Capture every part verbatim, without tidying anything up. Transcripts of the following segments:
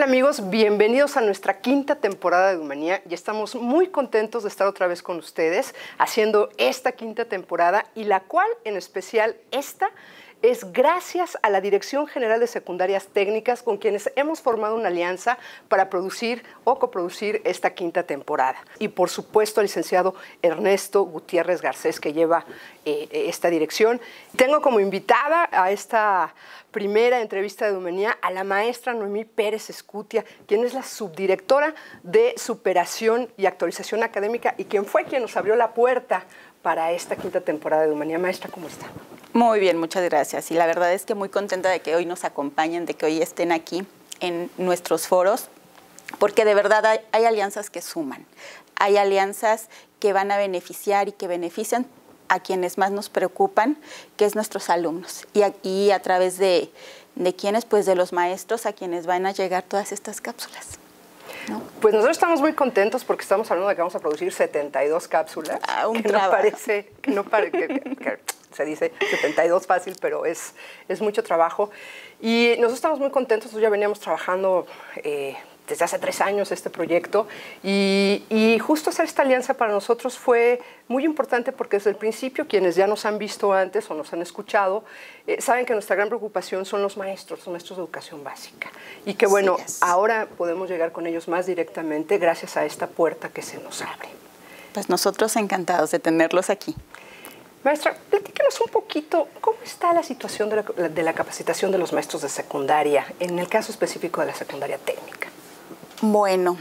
amigos? Bienvenidos a nuestra quinta temporada de Edumanía y estamos muy contentos de estar otra vez con ustedes haciendo esta quinta temporada y la cual en especial esta es gracias a la Dirección General de Secundarias Técnicas con quienes hemos formado una alianza para producir o coproducir esta quinta temporada. Y por supuesto al licenciado Ernesto Gutiérrez Garcés que lleva eh, esta dirección. Tengo como invitada a esta primera entrevista de Edumanía a la maestra Noemí Pérez Escutia, quien es la subdirectora de Superación y Actualización Académica y quien fue quien nos abrió la puerta para esta quinta temporada de Edumanía. Maestra, ¿cómo está? Muy bien, muchas gracias. Y la verdad es que muy contenta de que hoy nos acompañen, de que hoy estén aquí en nuestros foros, porque de verdad hay, hay alianzas que suman, hay alianzas que van a beneficiar y que benefician a quienes más nos preocupan, que es nuestros alumnos, y a, y a través de, de quienes, pues de los maestros a quienes van a llegar todas estas cápsulas, ¿no? Pues nosotros estamos muy contentos porque estamos hablando de que vamos a producir setenta y dos cápsulas, ah, un que trabajo. no parece, que no parece, que, que, que se dice setenta y dos fácil, pero es, es mucho trabajo. Y nosotros estamos muy contentos, ya veníamos trabajando eh, desde hace tres años este proyecto y, y justo hacer esta alianza para nosotros fue muy importante porque desde el principio quienes ya nos han visto antes o nos han escuchado eh, saben que nuestra gran preocupación son los maestros, los maestros de educación básica y que bueno, sí ahora podemos llegar con ellos más directamente gracias a esta puerta que se nos abre. Pues nosotros encantados de tenerlos aquí. Maestra, platícanos un poquito, ¿cómo está la situación de la, de la capacitación de los maestros de secundaria, en el caso específico de la secundaria técnica? Bueno,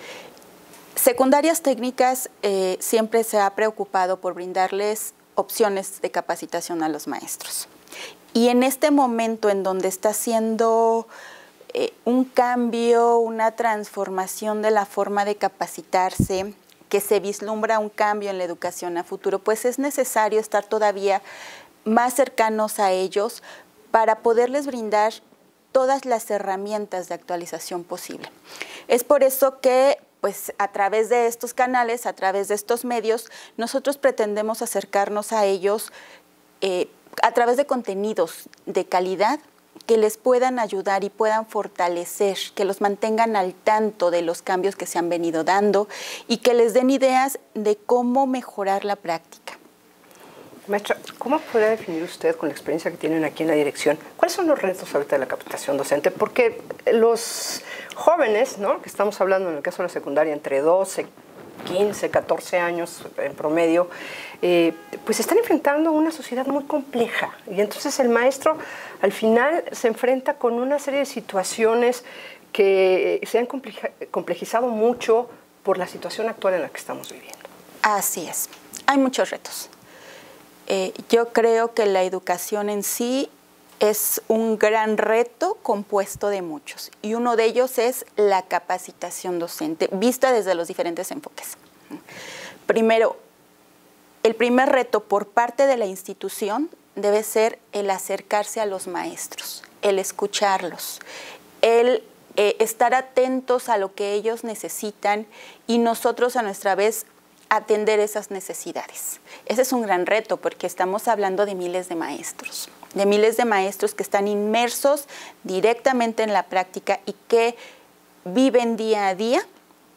secundarias técnicas eh, siempre se ha preocupado por brindarles opciones de capacitación a los maestros. Y en este momento en donde está haciendo eh, un cambio, una transformación de la forma de capacitarse, que se vislumbra un cambio en la educación a futuro, pues es necesario estar todavía más cercanos a ellos para poderles brindar todas las herramientas de actualización posible. Es por eso que, pues, a través de estos canales, a través de estos medios, nosotros pretendemos acercarnos a ellos eh, a través de contenidos de calidad que les puedan ayudar y puedan fortalecer, que los mantengan al tanto de los cambios que se han venido dando y que les den ideas de cómo mejorar la práctica. Maestra, ¿cómo podría definir usted, con la experiencia que tienen aquí en la dirección, cuáles son los retos ahorita de la capacitación docente? Porque los jóvenes, ¿no?, que estamos hablando en el caso de la secundaria, entre doce, quince, catorce años en promedio, eh, pues están enfrentando una sociedad muy compleja y entonces el maestro al final se enfrenta con una serie de situaciones que se han complejizado mucho por la situación actual en la que estamos viviendo. Así es, hay muchos retos. Eh, yo creo que la educación en sí es un gran reto compuesto de muchos y uno de ellos es la capacitación docente, vista desde los diferentes enfoques. Primero, el primer reto por parte de la institución debe ser el acercarse a los maestros, el escucharlos, el eh, estar atentos a lo que ellos necesitan y nosotros a nuestra vez atender esas necesidades. Ese es un gran reto porque estamos hablando de miles de maestros, de miles de maestros que están inmersos directamente en la práctica y que viven día a día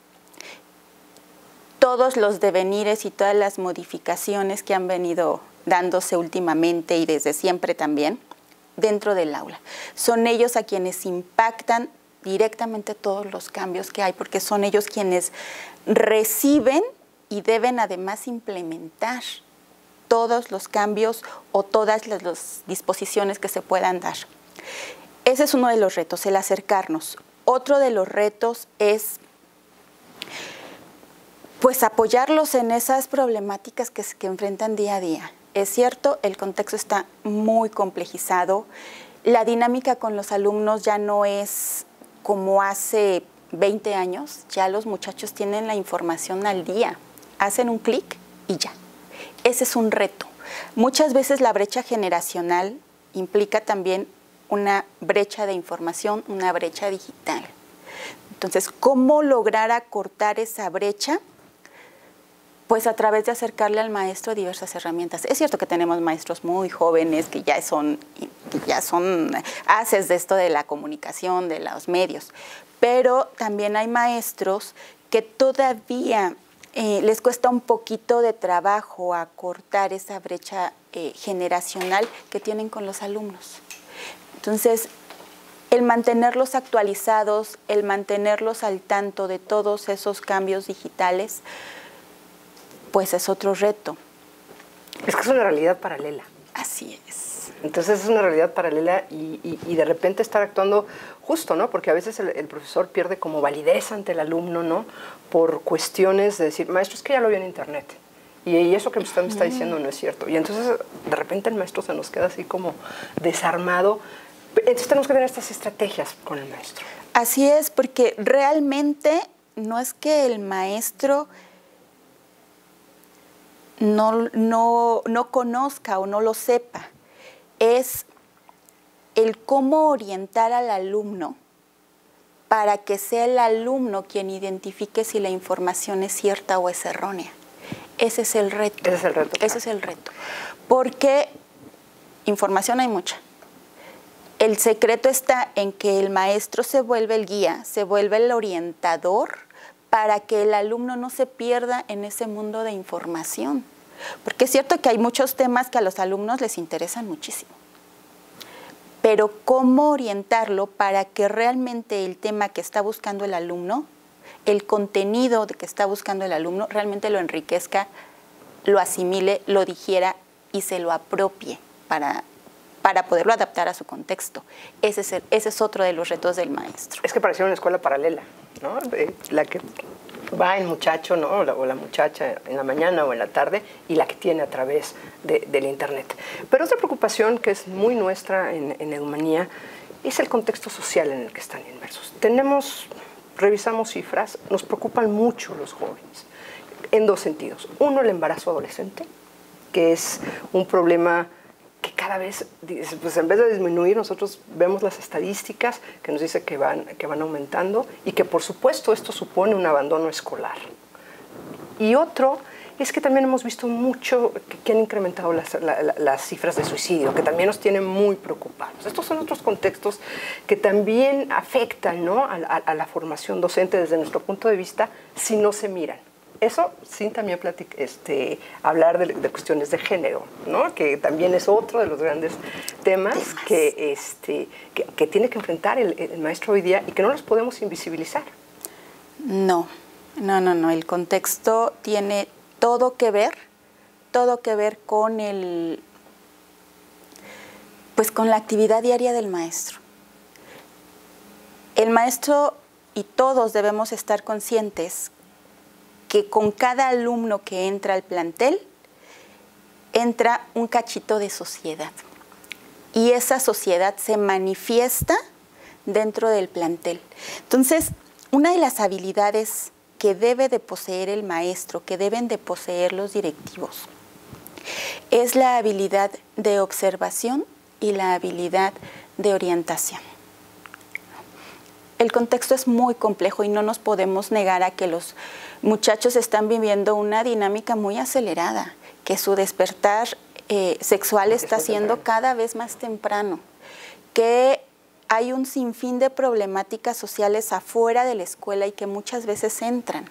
todos los devenires y todas las modificaciones que han venido dándose últimamente y desde siempre también dentro del aula. Son ellos a quienes impactan directamente todos los cambios que hay porque son ellos quienes reciben y deben además implementar todos los cambios o todas las, las disposiciones que se puedan dar. Ese es uno de los retos, el acercarnos. Otro de los retos es pues apoyarlos en esas problemáticas que, que enfrentan día a día. Es cierto, el contexto está muy complejizado, la dinámica con los alumnos ya no es como hace veinte años, ya los muchachos tienen la información al día, hacen un clic y ya. Ese es un reto. Muchas veces la brecha generacional implica también una brecha de información, una brecha digital. Entonces, ¿cómo lograr acortar esa brecha Pues a través de acercarle al maestro diversas herramientas. Es cierto que tenemos maestros muy jóvenes que ya son, que ya son haces de esto de la comunicación, de los medios, pero también hay maestros que todavía eh, les cuesta un poquito de trabajo acortar esa brecha eh, generacional que tienen con los alumnos. Entonces, el mantenerlos actualizados, el mantenerlos al tanto de todos esos cambios digitales, pues es otro reto. Es que es una realidad paralela. Así es. Entonces es una realidad paralela y, y, y de repente estar actuando justo, ¿no? Porque a veces el, el profesor pierde como validez ante el alumno, ¿no? Por cuestiones de decir, maestro, es que ya lo vi en internet. Y, y eso que usted me está diciendo no es cierto. Y entonces de repente el maestro se nos queda así como desarmado. Entonces tenemos que tener estas estrategias con el maestro. Así es, porque realmente no es que el maestro No, no, no conozca o no lo sepa, es el cómo orientar al alumno para que sea el alumno quien identifique si la información es cierta o es errónea. Ese es el reto. Ese es el reto. Ese claro. es el reto. Porque información hay mucha. El secreto está en que el maestro se vuelve el guía, se vuelve el orientador para que el alumno no se pierda en ese mundo de información. Porque es cierto que hay muchos temas que a los alumnos les interesan muchísimo. Pero cómo orientarlo para que realmente el tema que está buscando el alumno, el contenido que está buscando el alumno, realmente lo enriquezca, lo asimile, lo digiera y se lo apropie para, para poderlo adaptar a su contexto. Ese es, el, ese es otro de los retos del maestro. Es que parecía una escuela paralela, ¿no? De la que va el muchacho, ¿no? o, la, o la muchacha en la mañana o en la tarde y la que tiene a través de, del internet. Pero otra preocupación que es muy nuestra en, en Edumanía es el contexto social en el que están inmersos. Tenemos, revisamos cifras, nos preocupan mucho los jóvenes en dos sentidos. Uno, el embarazo adolescente, que es un problema que cada vez, pues en vez de disminuir, nosotros vemos las estadísticas que nos dice que van, que van aumentando y que por supuesto esto supone un abandono escolar. Y otro es que también hemos visto mucho que, que han incrementado las, la, la, las cifras de suicidio, que también nos tienen muy preocupados. Estos son otros contextos que también afectan, ¿no? a, a, a la formación docente desde nuestro punto de vista si no se miran. Eso sin también platic, este, hablar de, de cuestiones de género, ¿no? Que también es otro de los grandes temas, temas. Que, este, que, que tiene que enfrentar el, el maestro hoy día y que no los podemos invisibilizar. No, no, no, no. El contexto tiene todo que ver, todo que ver con el, pues con la actividad diaria del maestro. El maestro y todos debemos estar conscientes que con cada alumno que entra al plantel, entra un cachito de sociedad. Y esa sociedad se manifiesta dentro del plantel. Entonces, una de las habilidades que debe de poseer el maestro, que deben de poseer los directivos, es la habilidad de observación y la habilidad de orientación. El contexto es muy complejo y no nos podemos negar a que los muchachos están viviendo una dinámica muy acelerada, que su despertar eh, sexual está siendo cada vez más temprano, que hay un sinfín de problemáticas sociales afuera de la escuela y que muchas veces entran.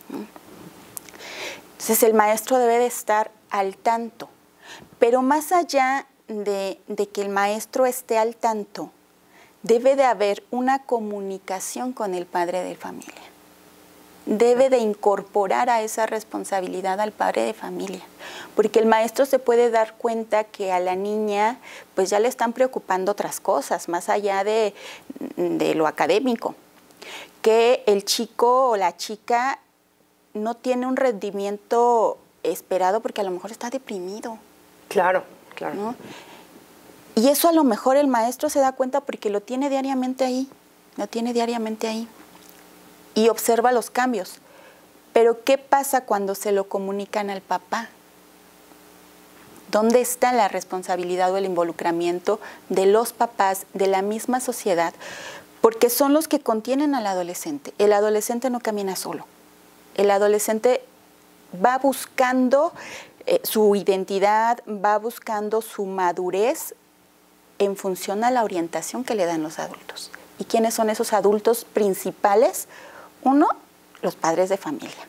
Entonces el maestro debe de estar al tanto, pero más allá de, de que el maestro esté al tanto, debe de haber una comunicación con el padre de familia. Debe de incorporar a esa responsabilidad al padre de familia, porque el maestro se puede dar cuenta que a la niña pues ya le están preocupando otras cosas, más allá de, de lo académico, que el chico o la chica no tiene un rendimiento esperado porque a lo mejor está deprimido. Claro, claro. ¿No? Y eso a lo mejor el maestro se da cuenta porque lo tiene diariamente ahí, lo tiene diariamente ahí y observa los cambios. Pero ¿qué pasa cuando se lo comunican al papá? ¿Dónde está la responsabilidad o el involucramiento de los papás, de la misma sociedad? Porque son los que contienen al adolescente. El adolescente no camina solo. El adolescente va buscando eh, su identidad, va buscando su madurez en función a la orientación que le dan los adultos. ¿Y quiénes son esos adultos principales? Uno, los padres de familia.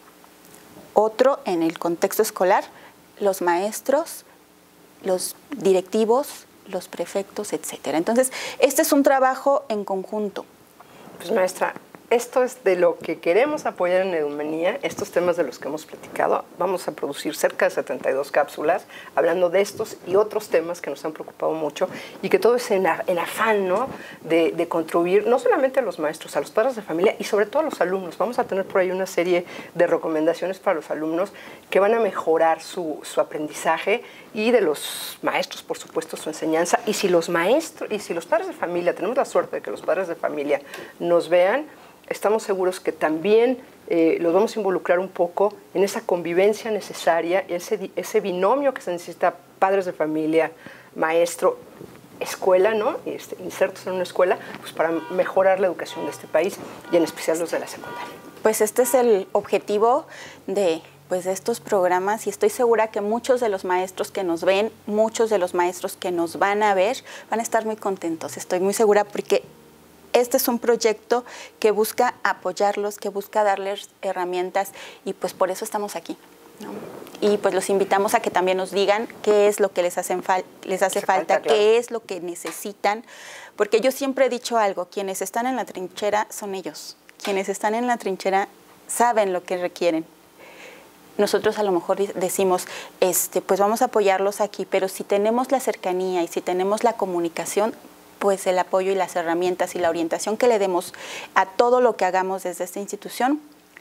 Otro, en el contexto escolar, los maestros, los directivos, los prefectos, etcétera. Entonces, este es un trabajo en conjunto. Pues maestra, esto es de lo que queremos apoyar en Edumanía, estos temas de los que hemos platicado. Vamos a producir cerca de setenta y dos cápsulas hablando de estos y otros temas que nos han preocupado mucho y que todo es en, en afán, ¿no?, de, de contribuir no solamente a los maestros, a los padres de familia y sobre todo a los alumnos. Vamos a tener por ahí una serie de recomendaciones para los alumnos que van a mejorar su, su aprendizaje y de los maestros, por supuesto, su enseñanza. Y si los maestros y si los padres de familia, tenemos la suerte de que los padres de familia nos vean, estamos seguros que también eh, los vamos a involucrar un poco en esa convivencia necesaria, ese, ese binomio que se necesita, padres de familia, maestro, escuela, ¿no? Este, insertos en una escuela, pues para mejorar la educación de este país y en especial los de la secundaria. Pues este es el objetivo de, pues, de estos programas y estoy segura que muchos de los maestros que nos ven, muchos de los maestros que nos van a ver, van a estar muy contentos. Estoy muy segura porque este es un proyecto que busca apoyarlos, que busca darles herramientas y pues por eso estamos aquí, ¿no? Y pues los invitamos a que también nos digan qué es lo que les, hacen fal les hace falta, falta claro. qué es lo que necesitan, porque yo siempre he dicho algo, quienes están en la trinchera son ellos, quienes están en la trinchera saben lo que requieren. Nosotros a lo mejor decimos, este, pues vamos a apoyarlos aquí, pero si tenemos la cercanía y si tenemos la comunicación, pues el apoyo y las herramientas y la orientación que le demos a todo lo que hagamos desde esta institución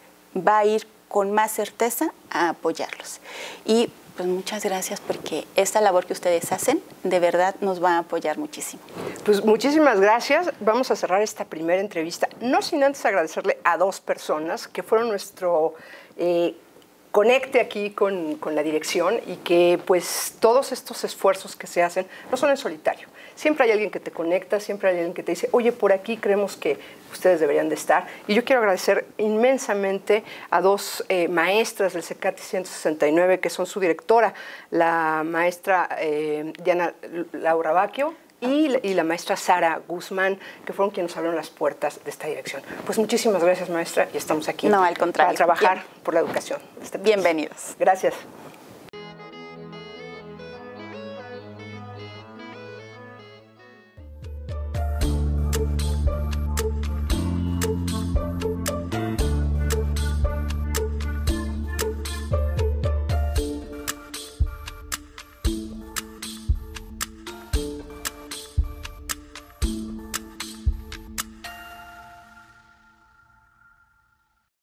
va a ir con más certeza a apoyarlos. Y pues muchas gracias porque esta labor que ustedes hacen de verdad nos va a apoyar muchísimo. Pues muchísimas gracias. Vamos a cerrar esta primera entrevista, no sin antes agradecerle a dos personas que fueron nuestro eh, conecte aquí con, con la dirección y que pues todos estos esfuerzos que se hacen no son en solitario. Siempre hay alguien que te conecta, siempre hay alguien que te dice, oye, por aquí creemos que ustedes deberían de estar. Y yo quiero agradecer inmensamente a dos eh, maestras del CECATI ciento sesenta y nueve, que son su directora, la maestra eh, Diana Laura Bacchio y la, y la maestra Sara Guzmán, que fueron quienes nos abrieron las puertas de esta dirección. Pues muchísimas gracias, maestra, y estamos aquí no, al contrario. para trabajar Bien. por la educación de este país. Bienvenidos. Gracias.